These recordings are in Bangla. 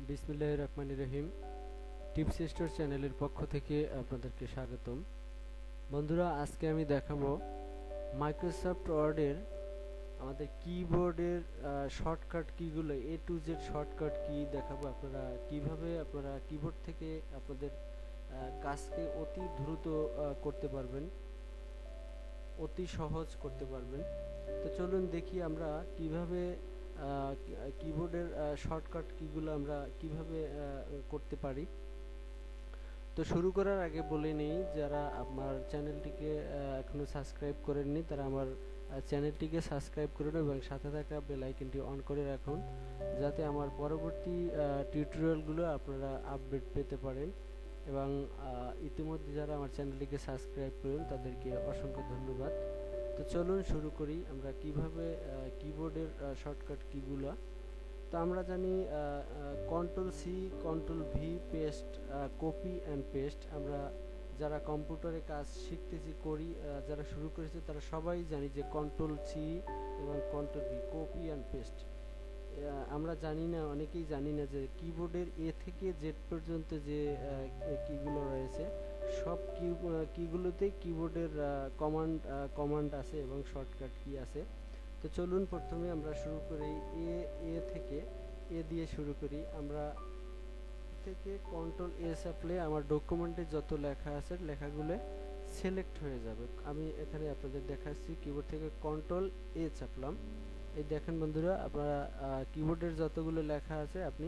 বিসমিল্লাহির রহমানির রহিম। টিপস স্টোর চ্যানেলের পক্ষ থেকে আপনাদেরকে স্বাগতম। বন্ধুরা, আজকে আমি দেখাবো মাইক্রোসফট ওয়ার্ডের আমাদের কিবোর্ডের শর্টকাট কিগুলো, A to Z shortcut key দেখাবো। আপনারা কিভাবে আপনারা কিবোর্ড থেকে আপনাদের কাজকে অতি দ্রুত করতে পারবেন, অতি সহজ করতে পারবেন। তো চলুন দেখি আমরা কিভাবে কিবোর্ডের শর্টকাট কিগুলো আমরা কিভাবে করতে পারি। তো শুরু করার আগে বলে নেই, যারা আমার চ্যানেলটিকে এখনো সাবস্ক্রাইব করেননি তারা আমার চ্যানেলটিকে সাবস্ক্রাইব করুন এবং সাথে থাকা বেল আইকনটি অন করে রাখুন, যাতে আমার পরবর্তী টিউটোরিয়ালগুলো আপনারা আপডেট পেতে পারেন। এবং ইতিমধ্যে যারা আমার চ্যানেলটিকে সাবস্ক্রাইব করেন তাদেরকে অসংখ্য ধন্যবাদ। তো চলুন শুরু করি আমরা কিভাবে কিবোর্ডের শর্টকাট কিগুলো। তো আমরা জানি control C, control V, paste, copy and paste. আমরা যারা কম্পিউটারে কাজ শিখতেছি করি, যারা শুরু করেছে তারা সবাই জানি যে কন্ট্রোল সি এবং control V, copy and paste. আমরা জানি না, অনেকেই জানি না যে কিবোর্ডের এ থেকে জেড পর্যন্ত যে কিগুলো রয়েছে সব কিগুলোতেই কিবোর্ডের কমান্ড আছে এবং শর্টকাট কি আছে। তো চলুন প্রথমে আমরা শুরু করি এ থেকে, এ দিয়ে শুরু করি। আমরা থেকে কন্ট্রোল এ চাপলে আমার ডকুমেন্টে যত লেখা আছে লেখাগুলো সিলেক্ট হয়ে যাবে। আমি এখানে আপনাদের দেখাচ্ছি, কিবোর্ড থেকে কন্ট্রোল এ চাপলাম। এই দেখেন বন্ধুরা, আপনারা কিবোর্ডের যতগুলো লেখা আছে আপনি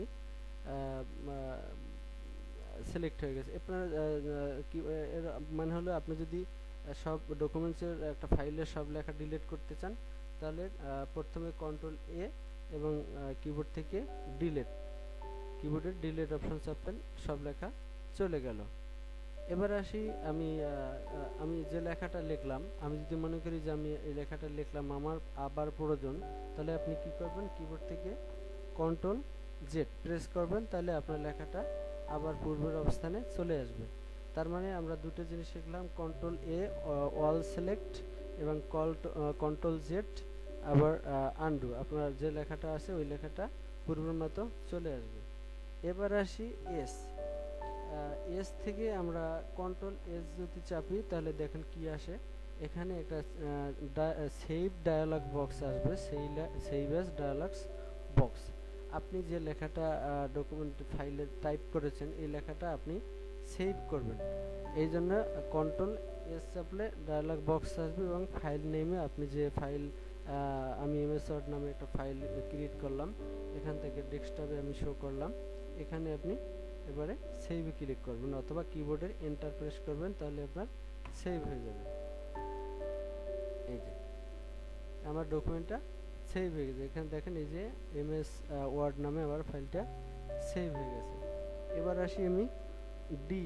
সিলেক্ট হয়ে গেছে। আপনার এর মানে হলো আপনি যদি সব ডকুমেন্টসের একটা ফাইলের সব লেখা ডিলিট করতে চান তাহলে প্রথমে কন্ট্রোল এ এবং কিবোর্ড থেকে কিবোর্ডের ডিলিট অপশন চাপবেন, সব লেখা চলে গেল। এবার আসি, আমি যে লেখাটা লিখলাম, আমি যদি মনে করি যে আমি এই লেখাটা লিখলাম আমার আবার প্রয়োজন, তাহলে আপনি কি করবেন, কিবোর্ড থেকে কন্ট্রোল জেড প্রেস করবেন, তাহলে আপনার লেখাটা আবার পূর্বের অবস্থানে চলে আসবে। তার মানে আমরা দুটো জিনিস শিখলাম, কন্ট্রোল এ অল সিলেক্ট এবং কন্ট্রোল জেড আবার আনডু। আপনার যে লেখাটা আছে ওই লেখাটা পূর্বের মতো চলে আসবে। এবার আসি এস থেকে আমরা কন্ট্রোল এস যদি চাপি তাহলে দেখেন কি আসে। এখানে একটা সেভ ডায়ালগ বক্স আসবে, সেভ অ্যাজ ডায়ালগস বক্স। আপনি যে লেখাটা ডকুমেন্ট ফাইলে টাইপ করেছেন এই লেখাটা আপনি সেভ করবেন, এই জন্য কন্ট্রোল এস চাপলে ডায়ালগ বক্স আসবে এবং ফাইল নেমে আপনি যে ফাইল, আমি এমএস ওয়ার্ড নামে একটা ফাইল ক্রিয়েট করলাম, এখান থেকে ডেস্কটপে আমি শো করলাম। এখানে আপনি এবারে সেভে ক্লিক করবেন অথবা কিবোর্ডের এন্টার প্রেস করবেন, তাহলে আপনার সেভ হয়ে যাবে। এই যে আমার ডকুমেন্টটা সেভ হয়ে গেছে। এখানে দেখেন এই যে এমএস ওয়ার্ড নামে আমার ফাইলটা সেভ হয়ে গেছে। এবার আসি আমি ডি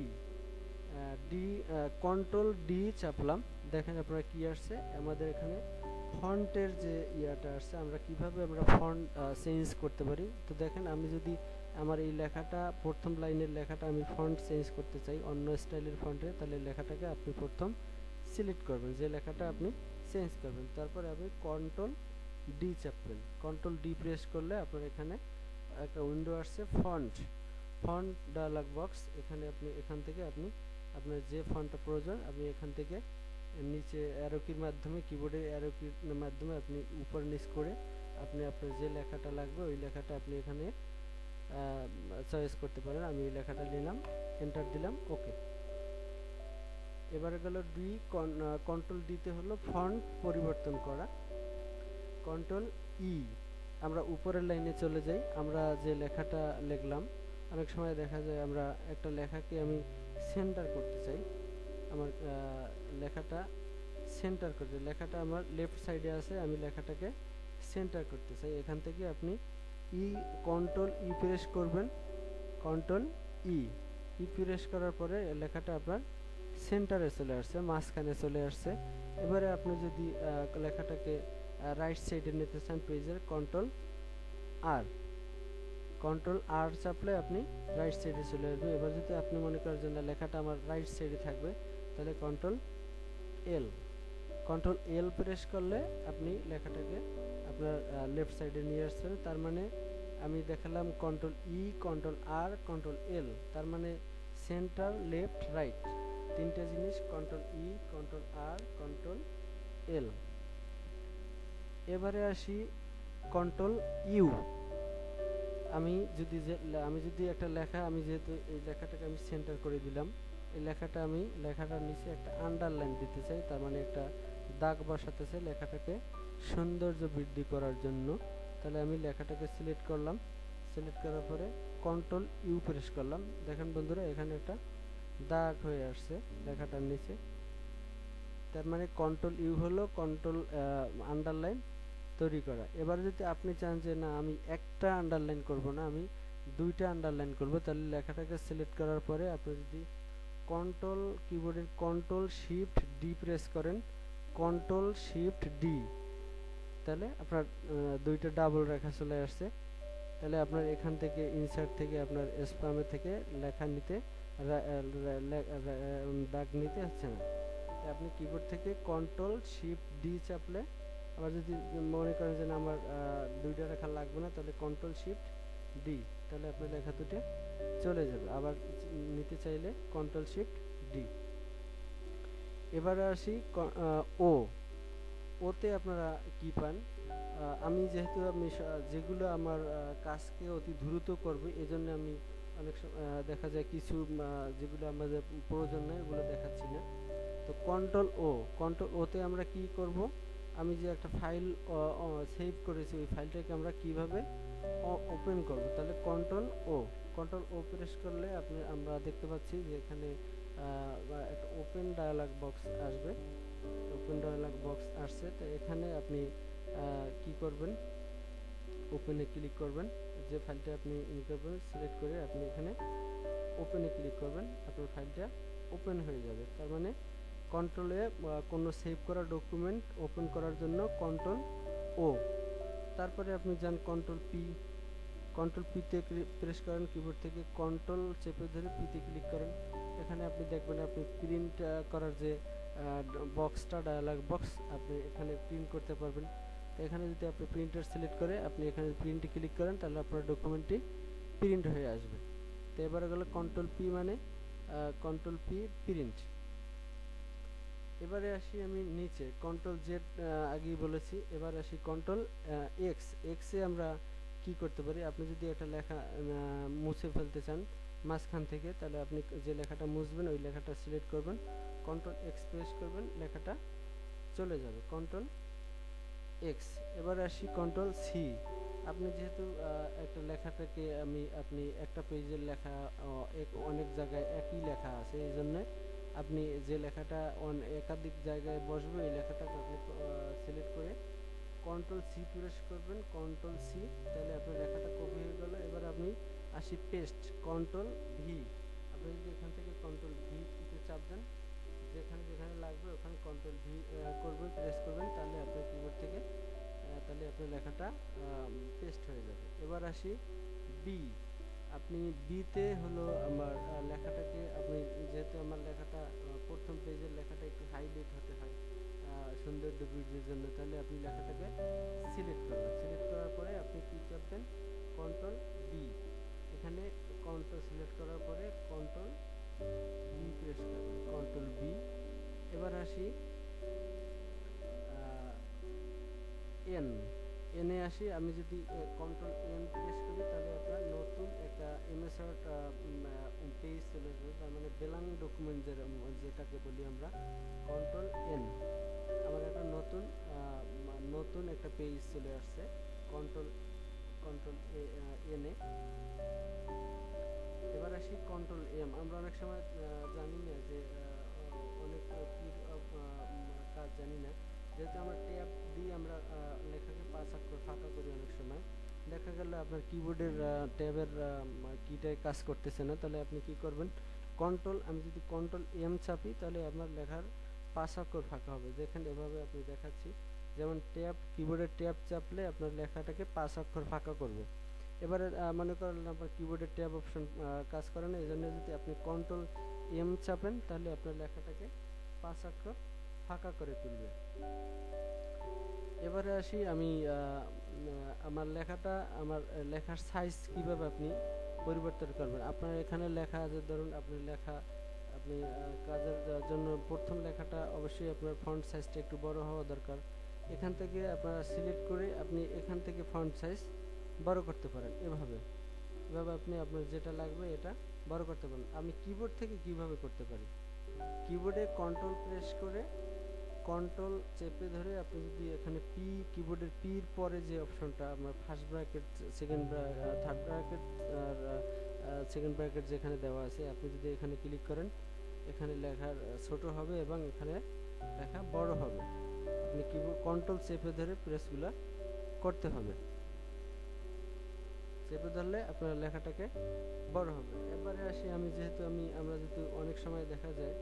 কন্ট্রোল ডি চাপলাম। দেখেন আপনারা কি আসছে, আমাদের এখানে ফন্টের যে ইয়াটা আসছে, আমরা কিভাবে আমরা ফন্ট চেঞ্জ করতে পারি। তো দেখেন আমি যদি আমার এই লেখাটা, প্রথম লাইনের লেখাটা আমি ফন্ট চেঞ্জ করতে চাই অন্য স্টাইলের ফন্টে, তাহলে লেখাটাকে আপনি প্রথম সিলেক্ট করবেন, যে লেখাটা আপনি চেঞ্জ করবেন, তারপরে আপনি কন্ট্রোল ডি চাপবেন। কন্ট্রোল ডি প্রেস করলে আপনার এখানে একটা উইন্ডো আসছে, ফন্ট ডায়ালগ বক্স। এখানে আপনি এখান থেকে আপনি আপনার যে ফন্টটা প্রয়োজন আপনি এখান থেকে নিচে অ্যারো কির মাধ্যমে, কিবোর্ডের অ্যারো কির মাধ্যমে আপনি উপর নিচ করে আপনি আপনার যে লেখাটা লাগবে ওই লেখাটা আপনি এখানে চয়েস করতে পারেন। আমি এই লেখাটা নিলাম, এন্টার দিলাম, ওকে। এবারে গেল ডি, কন্ট্রোল ডিতে হলো ফন্ট পরিবর্তন করা। কন্ট্রোল ই, আমরা উপরের লাইনে চলে যাই। আমরা যে লেখাটা লিখলাম, অনেক সময় দেখা যায় আমরা একটা লেখাকে আমি সেন্টার করতে চাই, আমার লেখাটা সেন্টার করতে, লেখাটা আমার লেফট সাইডে আছে, আমি লেখাটাকে সেন্টার করতে চাই। এখান থেকে আপনি কন্ট্রোল ই প্রেস করবেন, কন্ট্রোল ই প্রেস করার পরে লেখাটা আপনার সেন্টারে চলে আসছে, মাঝখানে চলে আসছে। এবারে আপনি যদি লেখাটাকে রাইট সাইডে নিতে চান পেজের, কন্ট্রোল আর চাপলে আপনি রাইট সাইডে চলে আসবে। এবার যদি আপনি মনে করেন যে না লেখাটা আমার রাইট সাইডে থাকবে, তাহলে কন্ট্রোল এল প্রেস করলে আপনি লেখাটাকে আপনার লেফট সাইডে নিয়ে আসছেন। তার মানে আমি দেখালাম control E, control R, control L, তার মানে সেন্টার, লেফট, রাইট, তিনটা জিনিস, control E, control R, control L. এবারে আসি কন্ট্রোল ইউ। আমি যদি একটা লেখা, আমি যেহেতু এই লেখাটাকে আমি সেন্টার করে দিলাম, এই লেখাটার নিচে একটা আন্ডারলাইন দিতে চাই, তার মানে একটা দাগ বসাতে চাই লেখাটাকে সৌন্দর্য বৃদ্ধি করার জন্য। তাহলে আমি লেখাটাকে সিলেক্ট করলাম, সিলেক্ট করার পরে কন্ট্রোল ইউ প্রেস করলাম। দেখেন বন্ধুরা, এখানে একটা দাগ হয়ে আসছে লেখাটার নিচে, তার মানে কন্ট্রোল ইউ হলো কন্ট্রোল আন্ডারলাইন তৈরি করা। এবার যদি আপনি চান যে না আমি একটা আন্ডারলাইন করব না, আমি দুইটা আন্ডারলাইন করব, তাহলে লেখাটাকে সিলেক্ট করার পরে আপনি যদি কিবোর্ডের কন্ট্রোল শিফট ডি প্রেস করেন, কন্ট্রোল শিফট ডি, তাহলে আপনার দুইটা ডাবল রেখা চলে আসছে। তাহলে আপনার এখান থেকে ইনসার্ট থেকে আপনার স্প্যামে থেকে লেখা নিতে দাগ নিতে হচ্ছে না। আপনি কিবোর্ড থেকে কন্ট্রোল শিফট ডি চাপলে, আবার যদি মনে করেন যে আমার দুইটা লেখা লাগবে না, তাহলে কন্ট্রোল শিফট ডি, তাহলে আপনার লেখা দুটো চলে যাবে। আবার নিতে চাইলে কন্ট্রোল শিফট ডি। এবারে আসি ও। ওতে আপনারা কি পান, আমি যেহেতু যেগুলো আমার কাজকে অতি দ্রুত করবে, এজন্য আমি অনেক দেখা যায় কিছু যেগুলো আমাদের প্রয়োজন নেই ওগুলো দেখাচ্ছি না। তো কন্ট্রোল ওতে আমরা কি করব, আমি যে একটা ফাইল সেভ করেছি ওই ফাইলটাকে আমরা কিভাবে ওপেন করব, তাহলে কন্ট্রোল ও প্রেস করলে আমরা দেখতে পাচ্ছি যে এখানে একটা ওপেন ডায়ালগ বক্স আসবে। ওপেন ডায়ালগ বক্স আসছে, তো এখানে আপনি কি করবেন, ওপেনে ক্লিক করবেন, যে ফাইলটা আপনি করবেন সিলেক্ট করে আপনি এখানে ওপেনে ক্লিক করবেন, আপনার ফাইলটা ওপেন হয়ে যাবে। তার মানে কন্ট্রোলে কোনো সেভ করা ডকুমেন্ট ওপেন করার জন্য কন্ট্রোল ও। তারপরে আপনি যান কন্ট্রোল পিতে প্রেস করেন, কিবোর্ড থেকে কন্ট্রোল চেপে ধরে পিতে ক্লিক করেন। এখানে আপনি দেখবেন আপনি প্রিন্ট করার যে বক্সটা, ডায়ালগ বক্স, আপনি এখানে প্রিন্ট করতে পারবেন। তো এখানে যদি আপনি প্রিন্টার সিলেক্ট করে আপনি এখানে প্রিন্টে ক্লিক করেন, তাহলে আপনার ডকুমেন্টটি প্রিন্ট হয়ে আসবে। তো এবারে গেল কন্ট্রোল পি, মানে কন্ট্রোল পি প্রিন্ট। এবারে আসি আমি নিচে কন্ট্রোল জেড আগেই বলেছি। এবার আসি কন্ট্রোল এক্সে আমরা কি করতে পারি, আপনি যদি একটা লেখা মুছে ফেলতে চান মাঝখান থেকে, তাহলে আপনি যে লেখাটা মুছবেন ওই লেখাটা সিলেক্ট করবেন, কন্ট্রোল এক্স প্রেস করবেন, লেখাটা চলে যাবে কন্ট্রোল এক্স। এবার আসি কন্ট্রোল সি। আপনি যেহেতু একটা লেখাটাকে আপনি একটা পেজের লেখা অনেক জায়গায় একই লেখা আছে, এই জন্য আপনি যে লেখাটা একাধিক জায়গায় বসবে ওই লেখাটাকে আপনি সিলেক্ট করে কন্ট্রোল সি প্রেস করবেন, কন্ট্রোল সি, তাহলে আপনার লেখাটা কপি হয়ে গেল। এবার আপনি আসি পেস্ট, কন্ট্রোল ভি। আপনি যদি এখান থেকে কন্ট্রোল ভি চাপ দেন, যেখানে যেখানে লাগবে ওখানে কন্ট্রোল ভি করবেন, প্রেস করবেন, তাহলে আপনার কিবোর্ড থেকে তাহলে আপনার লেখাটা পেস্ট হয়ে যাবে। এবার আসি বি। আপনি বিতে হলো আমার লেখাটাকে, আপনি যেহেতু আমার লেখাটা প্রথম পেজের লেখাটা একটু হাইলাইট হতে হয় সৌন্দর্য বৃদ্ধির জন্য, তাহলে আপনি লেখাটাকে সিলেক্ট করবেন, সিলেক্ট করার পরে আপনি কি চাপবেন, কন্ট্রোল বি। এখানে কন্ট্রোল সিলেক্ট করার পরে কন্ট্রোল বি প্রেস করবেন, কন্ট্রোল বি। এবার আসি এনে আসি। আমি যদি কন্ট্রোল এন প্রেস করি, তাহলে আপনার নতুন একটা এমএস ওয়ার্ড পেজ চলে আসবে, তার মানে ব্ল্যাঙ্ক ডকুমেন্ট যেটাকে বলি আমরা। কন্ট্রোল এন, আমার একটা নতুন একটা পেজ চলে আসছে কন্ট্রোল এনে। এবার আসি কন্ট্রোল এম। আমরা অনেক সময় জানি না যে অনেক কাজ জানি না, যেহেতু আমরা ট্যাব দিয়ে আমরা লেখাকে 5 অক্ষর ফাঁকা করি, অনেক সময় দেখা গেল আপনার কিবোর্ডের ট্যাবের কিটায় কাজ করতেছে না, তাহলে আপনি কি করবেন, আমি যদি কন্ট্রোল এম চাপি, তাহলে আপনার লেখার 5 অক্ষর ফাঁকা হবে। দেখেন এভাবে আপনি দেখাচ্ছি, যেমন কিবোর্ডের ট্যাব চাপলে আপনার লেখাটাকে 5 অক্ষর ফাঁকা করবে। এবারে মনে করেন আপনার কিবোর্ডের ট্যাব অপশন কাজ করে না, এই জন্য যদি আপনি কন্ট্রোল এম চাপেন, তাহলে আপনার লেখাটাকে 5 অক্ষর ফাঁকা করে তুলবে। এবারে আসি আমি আমার লেখাটা আমার লেখার সাইজ কিভাবে আপনি পরিবর্তন করবেন। আপনার এখানে লেখা আছে, ধরুন আপনি লেখা আপনি কাজের জন্য প্রথম লেখাটা অবশ্যই আপনার ফন্ট সাইজটা একটু বড় হওয়া দরকার। এখান থেকে আপনারা সিলেক্ট করে আপনি এখান থেকে ফন্ট সাইজ বড় করতে পারেন। এভাবে আপনি আপনার যেটা লাগবে এটা বড় করতে পারেন। আমি কিবোর্ড থেকে কিভাবে করতে পারি, কিবোর্ডে কন্ট্রোল প্রেস করে কন্ট্রোল চেপে ধরে আপনি যদি এখানে পি, কিবোর্ডের পির পরে যে অপশনটা আপনার first bracket, second third bracket আর সেকেন্ড ব্র্যাকেট যেখানে দেওয়া আছে, আপনি যদি এখানে ক্লিক করেন এখানে লেখার ছোট হবে এবং এখানে লেখা বড় হবে। আপনি কিবোর্ড কন্ট্রোল চেপে ধরে প্রেসগুলো করতে হবে, চেপে ধরলে আপনার লেখাটাকে বড় হবে। এবারে আসি আমি যেহেতু আমরা যেহেতু অনেক সময় দেখা যায়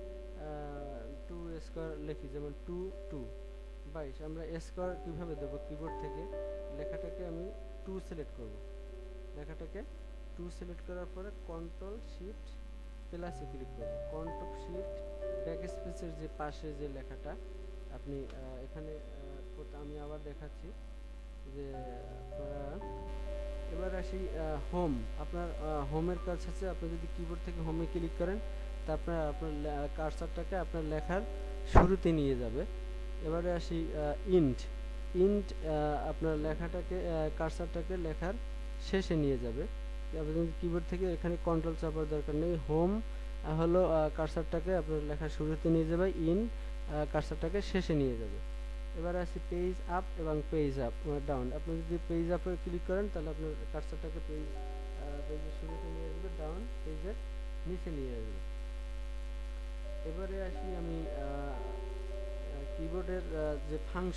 2 স্কয়ার লিখি, যেমন 2 2 22, আমরা স্কয়ার কিভাবে দেব, কিবোর্ড থেকে লেখাটাকে আমি 2 সিলেক্ট করব, লেখাটাকে 2 সিলেক্ট করার পরে কন্ট্রোল শিফট প্লাসে ক্লিক করব, কন্ট্রোল শিফট ব্যাকস্পেসের যে পাশে যে লেখাটা আপনি এখানে আমি আবার দেখাচ্ছি যে আপনারা এবার আসি হোম। আপনার হোমের কাজ হচ্ছে আপনি যদি কিবোর্ড থেকে হোমে ক্লিক করেন তা আপনার কার্সারটাকে আপনার লেখার শুরুতে নিয়ে যাবে। এবারে আসি ইন্ট। আপনার লেখাটাকে কার্সারটাকে লেখার শেষে নিয়ে যাবে। আপনি কিবোর্ড থেকে এখানে কন্ট্রোল চাপার দরকার নেই, হোম হলো কার্সারটাকে আপনার লেখার শুরুতে নিয়ে যাবে, কার্সারটাকে শেষে নিয়ে যাবে। এবার আসি পেজ আপ এবং পেজ আপ ডাউন। আপনি যদি পেজ আপে ক্লিক করেন তাহলে আপনার কার্সারটাকে পেজের শুরুতে নিয়ে যাবে, ডাউন পেজের নিচে নিয়ে আসবে। এবারে আসি আমি কিবোর্ডের যে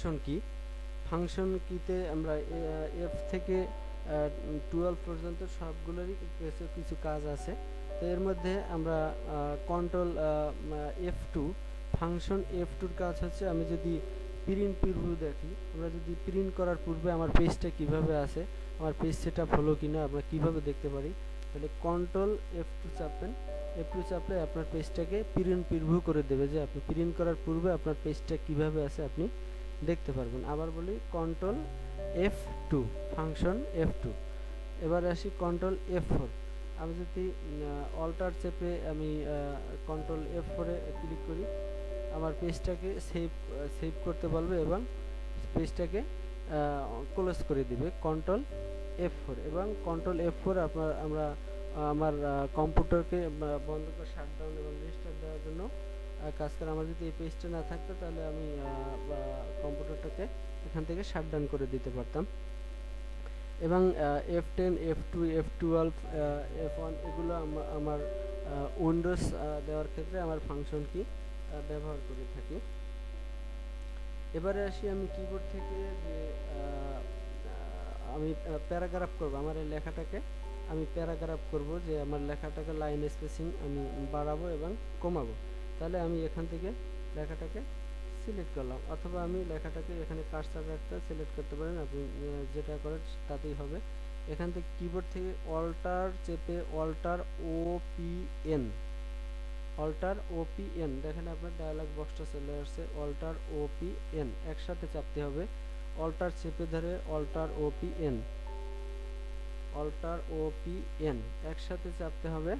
ফাংশন কিতে আমরা এফ থেকে 12 পর্যন্ত সবগুলোরই কিছু কাজ আছে। তো এর মধ্যে আমরা কন্ট্রোল F2 ফাংশন F2-র কাজ হচ্ছে, আমি যদি প্রিন্ট প্রিভিউ দেখি, আমরা যদি প্রিন্ট করার পূর্বে আমার পেজটা কিভাবে আছে, আমার পেজ সেটআপ হলো কিনা আমরা কিভাবে দেখতে পারি, তাহলে কন্ট্রোল F2 চাপবেন। F2 চাপলে আপনার পেজটাকে প্রিন্ট প্রিভিউ করে দেবে, যে আপনি প্রিন্ট করার পূর্বে আপনার পেজটা কিভাবে আছে আপনি দেখতে পারবেন। আবার বলি কন্ট্রোল F2 ফাংশন F2। এবার আসি কন্ট্রোল F4। আমি যদি অল্টার চেপে আমি কন্ট্রোল F4-এ ক্লিক করি, আমার পেজটাকে সেভ করতে বলবে এবং পেজটাকে ক্লোজ করে দিবে কন্ট্রোল F4। এবং কন্ট্রোল F4 আমার কম্পিউটারকে বন্ধ করে শাটডাউন এবং রিস্টার্ট দেওয়ার জন্য কাজ করে। আমার যদি এই পেজটা না থাকতো তাহলে আমি কম্পিউটারটাকে এখান থেকে শাটডাউন করে দিতে পারতাম। এবং F10, F2, F12, F1 এগুলো আমার উইন্ডোজ দেওয়ার ক্ষেত্রে আমার ফাংশন কি ব্যবহার করে থাকি। এবারে আসি আমি কিবোর্ড থেকে যে আমি প্যারাগ্রাফ করব, আমার এই লেখাটাকে আমি প্যারাগ্রাফ করব, যে আমার লেখাটাকে লাইন স্পেসিং আমি বাড়াবো এবং কমাবো। তাহলে আমি এখান থেকে লেখাটাকে সিলেক্ট করলাম, অথবা আমি লেখাটাকে এখানে কার্সার রাখতে সিলেক্ট করতে পারেন, আপনি যেটা করেন তাতেই হবে। এখান থেকে কিবোর্ড থেকে অল্টার চেপে অল্টার OPN দেখেন আপনার ডায়ালগ বক্সটা চলে আসছে, অল্টার OPN একসাথে চাপতে হবে। অল্টার চেপে ধরে অল্টার OPN একসাথে চাপতে হবে।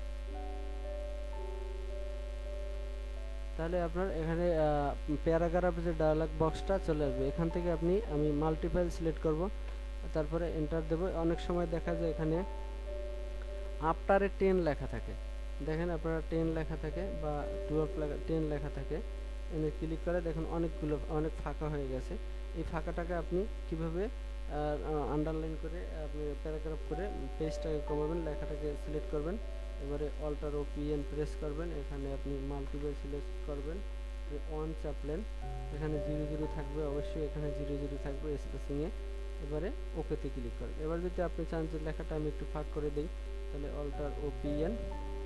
তাহলে আপনার এখানে প্যারাগ্রাফ যে ডায়ালগ বক্সটা চলে আসবে। এখান থেকে আমি মাল্টিপল সিলেক্ট করব, তারপরে এন্টার দেব। অনেক সময় দেখা যায় এখানে আফটারে 10 লেখা থাকে, দেখেন আপনারা 10 লেখা থাকে বা 10 লেখা থাকে, এনে ক্লিক করে দেখুন অনেক ফাঁকা হয়ে গেছে। এই ফাঁকাটাকে আপনি কিভাবে আন্ডারলাইন করে আপনি প্যারাগ্রাফ করে পেজটাকে কমাবেন, লেখাটাকে সিলেক্ট করবেন। এবারে অল্টার OPN প্রেস করবেন, এখানে আপনি মাল্টিপল সিলেক্ট করবেন, অন চাপলেন, এখানে 00 থাকবে, অবশ্যই এখানে 00 থাকবে স্পেসিংয়ে। এবারে ওকেতে ক্লিক করেন। এবার যদি আপনি চান যে লেখাটা আমি একটু ফাঁক করে দিই, তাহলে অল্টার OPN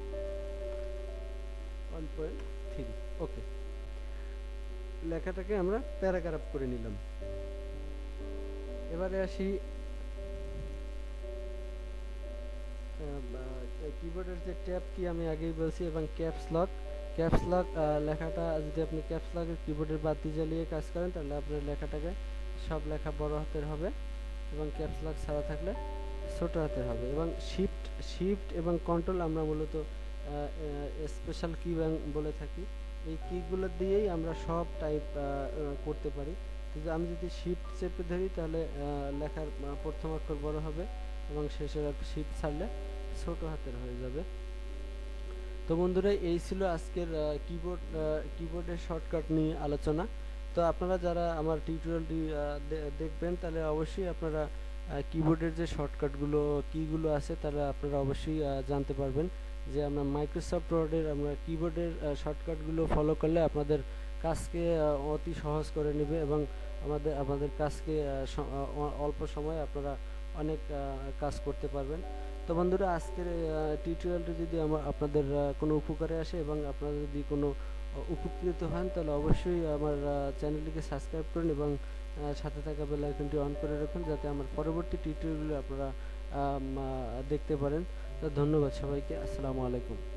1.3 ওকে, লেখাটাকে আমরা প্যারাগ্রাফ করে নিলাম। এবারে আসি কিবোর্ডের যে ট্যাব কি আমি আগেই বলছি, এবং ক্যাপস লক লেখাটা যদি আপনি ক্যাপস লকের কিবোর্ডের বাতি জ্বালিয়ে কাজ করেন তাহলে আপনার লেখাটাকে সব লেখা বড় হাতের হবে এবং ক্যাপস লক ছাড়া থাকলে ছোট হাতের হবে। এবং শিফট শিফট এবং কন্ট্রোল আমরা মূলত স্পেশাল কি বলে থাকি। এই কিগুলো দিয়েই আমরা সব টাইপ করতে পারি। তো আমি যদি শিফট চেপে ধরি তাহলে লেখার প্রথম অক্ষর বড় হবে এবং শেষের শিফট ছাড়লে ছোট হাতের হয়ে যাবে। তো বন্ধুরা, এই ছিল আজকের কিবোর্ডের শর্টকাট নিয়ে আলোচনা। তো আপনারা যারা আমার টিউটোরিয়ালটি দেখবেন তাহলে অবশ্যই আপনারা কিবোর্ডের যে শর্টকাটগুলো কিগুলো আছে তারা আপনারা অবশ্যই জানতে পারবেন যে আমরা মাইক্রোসফট ওয়ার্ডের আমরা কিবোর্ডের শর্টকাটগুলো ফলো করলে আপনাদের কাজকে অতি সহজ করে নেবে এবং আমাদের কাজকে অল্প সময়ে আপনারা অনেক কাজ করতে পারবেন। তো বন্ধুরা, আজকের টিউটোরিয়ালটি যদি আপনাদের কোনো উপকারে আসে এবং আপনারা যদি কোনো উপকৃত হন তাহলে অবশ্যই আমার চ্যানেলটিকে সাবস্ক্রাইব করুন এবং সাথে থাকা বেল আইকনটি অন করে রাখুন যাতে আমার পরবর্তী টিউটোরিয়ালগুলো আপনারা দেখতে পারেন। তো ধন্যবাদ সবাইকে। আসসালামু আলাইকুম।